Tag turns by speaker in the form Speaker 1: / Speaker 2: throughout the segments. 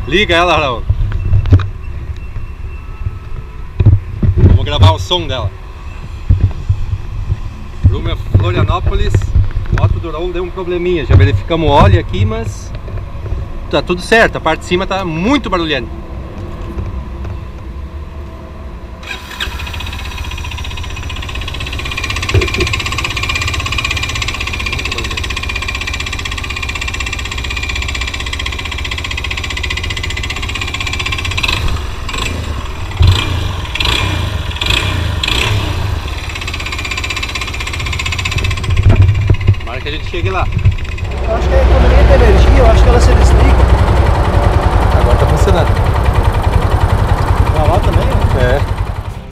Speaker 1: Liga ela, Raul. Vamos gravar o som dela. Rumo a Florianópolis. A moto do Raul deu um probleminha. Já verificamos o óleo aqui, mas tá tudo certo. A parte de cima tá muito barulhenta. Que a gente chegue lá.
Speaker 2: Eu acho que a economia de energia, eu acho que ela se desliga.
Speaker 1: Agora tá funcionando.
Speaker 2: Pra lá também?
Speaker 1: É.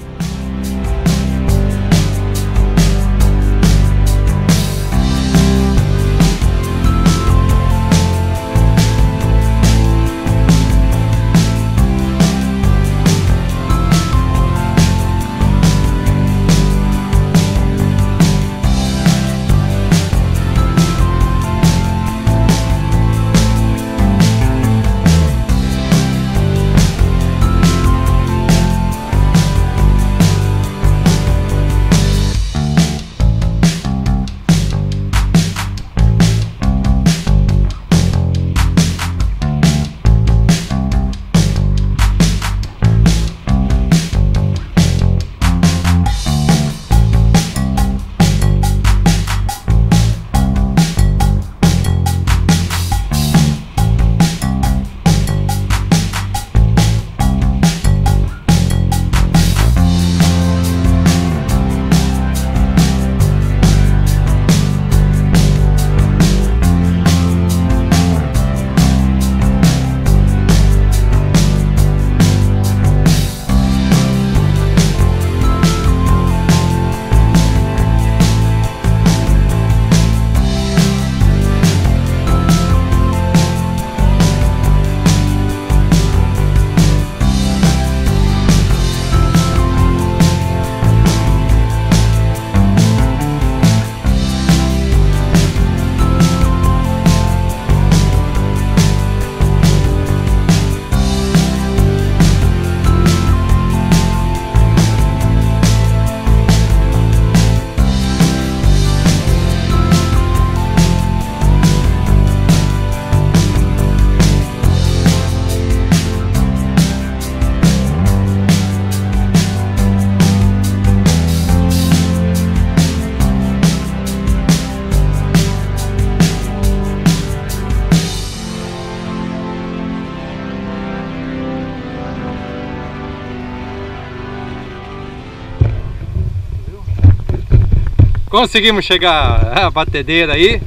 Speaker 1: Conseguimos chegar à batedeira aí.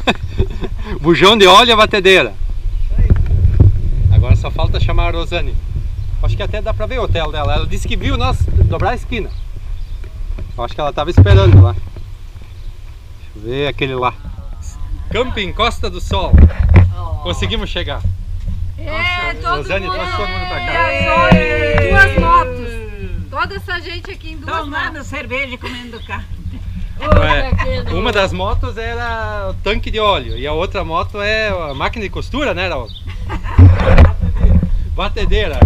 Speaker 1: Bujão de óleo e a batedeira. Agora só falta chamar a Rosane. Acho que até dá pra ver o hotel dela. Ela disse que viu nós dobrar a esquina. Eu acho que ela estava esperando lá. Deixa eu ver aquele lá. Camping Costa do Sol. Conseguimos chegar.
Speaker 3: É, todo
Speaker 1: Rosane,
Speaker 3: mundo.
Speaker 1: trouxe todo mundo pra cá.
Speaker 3: Duas motos. Toda essa gente aqui em duas
Speaker 4: Tomando
Speaker 3: motos.
Speaker 4: cerveja e comendo carne.
Speaker 1: Uma das motos era o tanque de óleo e a outra moto é a máquina de costura, né, Raul? Batedeira.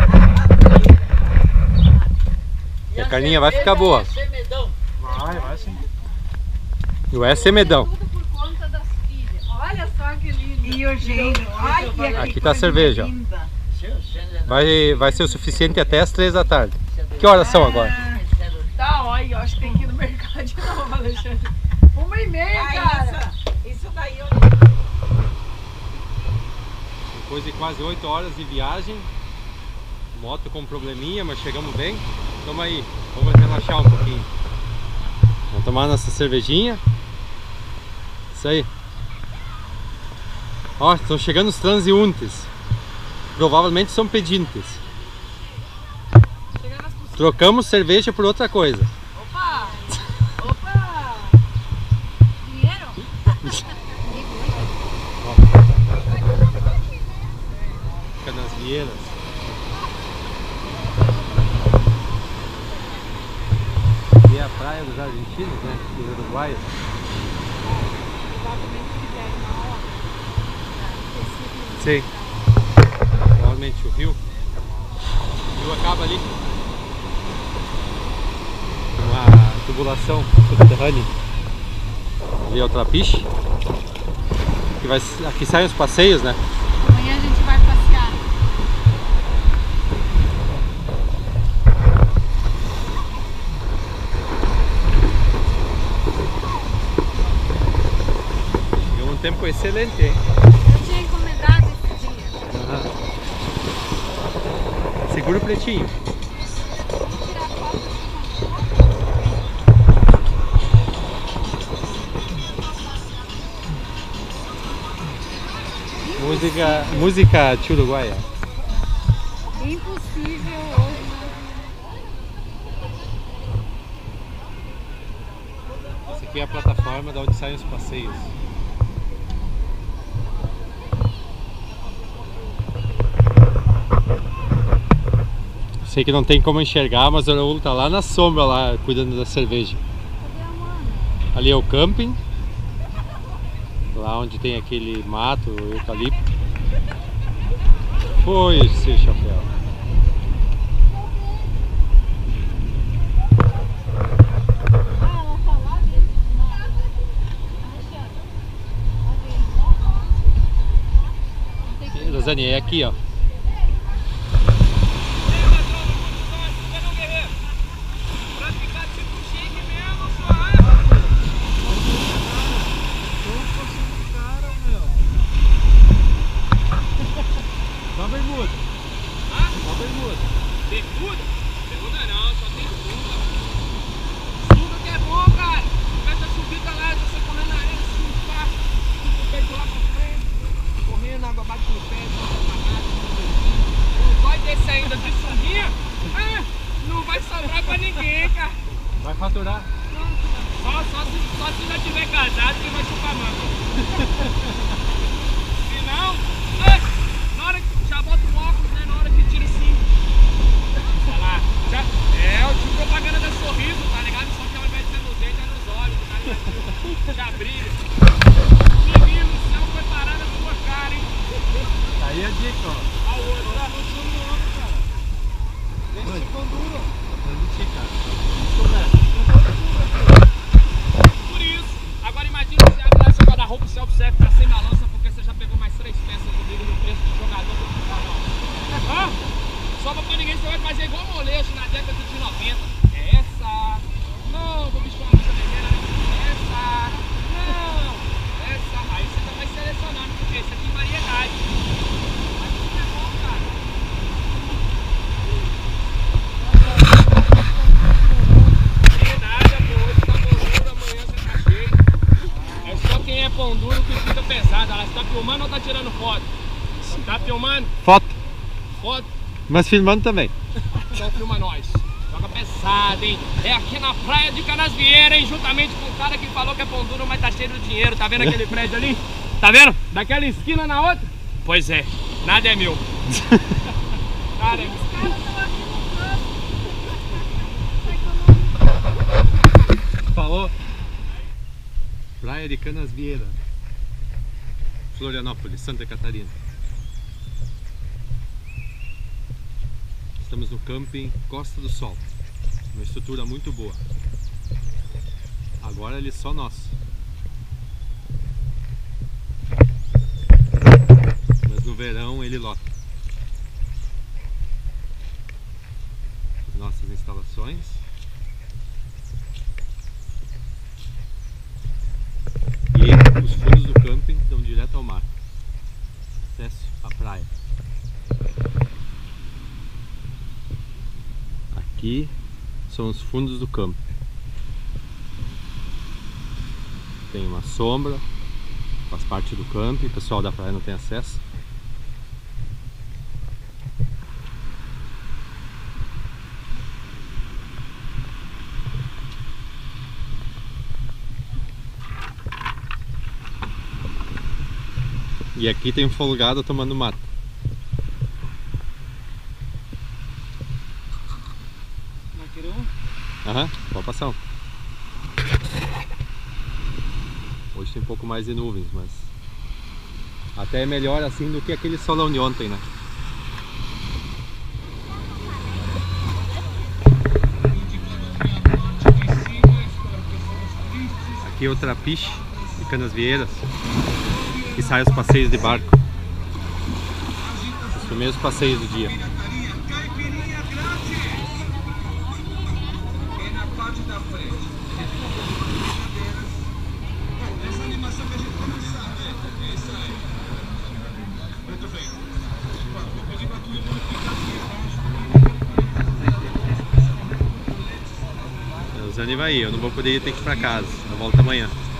Speaker 1: E a carninha vai ficar boa.
Speaker 2: Vai sim.
Speaker 1: E o S é medão.
Speaker 3: Tudo por conta das filhas. Olha só que lindo.
Speaker 4: E o jeito. Olha,
Speaker 1: Aqui tá a cerveja, ó. Vai ser o suficiente até as 3 da tarde. Que horas são agora?
Speaker 3: Tá, olha, eu acho que tem que ir no mercado de novo, Alexandre. 1h30, cara.
Speaker 4: Isso daí eu...
Speaker 1: Depois de quase 8 horas de viagem, moto com probleminha, mas chegamos bem. Tamo aí, vamos relaxar um pouquinho. Vamos tomar nossa cervejinha. Isso aí. Ó, estão chegando os transeuntes. Provavelmente são pedintes. Trocamos cerveja por outra coisa.
Speaker 3: Opa! Opa! Dinheiro?
Speaker 1: Fica nas vieiras. E é a praia dos argentinos, né? Dos uruguaios. Sim. exatamente o rio. O rio acaba ali. Uma tubulação subterrânea. Ali é o Trapiche. Aqui saem os passeios, né?
Speaker 3: Amanhã a gente vai passear.
Speaker 1: Deu um tempo excelente, hein?
Speaker 3: Eu tinha encomendado esse dia.
Speaker 1: Segura o pretinho.
Speaker 3: Tirar foto.
Speaker 1: Música uruguaia.
Speaker 3: Impossível hoje.
Speaker 1: Essa aqui é a plataforma da onde saem os passeios. Sei que não tem como enxergar, mas o Raul tá lá na sombra, lá cuidando da cerveja.
Speaker 3: Cadê a Mana?
Speaker 1: Ali é o camping. Lá onde tem aquele mato, eucalipto. Foi seu chapéu.
Speaker 3: Ah, ela tá lá dentro. Não.
Speaker 1: Rosane, é aqui, ó. Dá bermuda. Hã? Dá bermuda.
Speaker 5: Bermuda? Bermuda não, só tem sunga. Sunga que é bom, cara. Começa a subir, galera, você correndo na areia, assim, pá. O peito lá pra frente. Correndo, a água bate no pé, bota apagada. Não vai descer ainda de sunguinha. Não vai sobrar pra ninguém, cara.
Speaker 1: Vai faturar.
Speaker 5: Só se já tiver casado que vai chupar manga. Se não, na hora que já bota o óculos, né? Na hora que tira assim. Olha lá. O tipo propaganda da Sorriso, tá ligado? Só que ao invés de ser nos dentes, é nos olhos, tá ligado? Já brilha. Menino, o céu foi parar na sua cara, hein?
Speaker 1: Tá aí a dica, ó.
Speaker 5: Olha o outro, tá funcionando no ombro, cara.
Speaker 1: Deixa
Speaker 5: Esse ficou duro. Por isso, agora imagina você abre lá seu guarda-roupa, você observa que tá sem balança porque você já pegou mais 3 peças comigo no preço de jogador do canal. Só pra ninguém você vai fazer igual molejo na década de 90. Essa. Não, vou vestir uma camisa vermelha. Essa. Não. Essa. Aí você já vai selecionando, porque isso aqui é variedade. Mas isso é bom, cara. Nada, pô. Hoje tá pão duro, amanhã você tá cheio. É só quem é pão duro que fica pesado. Ela tá filmando ou tá tirando foto? Tá filmando?
Speaker 1: Foto.
Speaker 5: Foto?
Speaker 1: Mas filmando também.
Speaker 5: Então filma nós. Joga pesado, hein? É aqui na praia de Canasvieira, hein? Juntamente com o cara que falou que é pão duro, mas tá cheio de dinheiro. Tá vendo aquele prédio ali? Tá vendo? Daquela esquina na outra? Pois é. Nada é meu. Nada é meu.
Speaker 1: Falou? Praia de Canasvieira, Florianópolis, Santa Catarina. Estamos no camping Costa do Sol. Uma estrutura muito boa. Agora ele é só nosso. Mas no verão ele lota. Nossas instalações. E os fundos do camping dão direto ao mar. Acesso à praia. Aqui são os fundos do camping. Tem uma sombra, faz parte do camping, o pessoal da praia não tem acesso. E aqui tem um folgado tomando mato.
Speaker 5: Não queria um?
Speaker 1: Aham, pode passar um. Hoje tem um pouco mais de nuvens, mas até é melhor assim do que aquele solão de ontem, né? Aqui é o Trapiche de Canasvieiras, que sai os passeios de barco. Os primeiros passeios do dia. O Zani vai ir, eu não vou poder ir, ter que ir pra casa. Eu volto amanhã.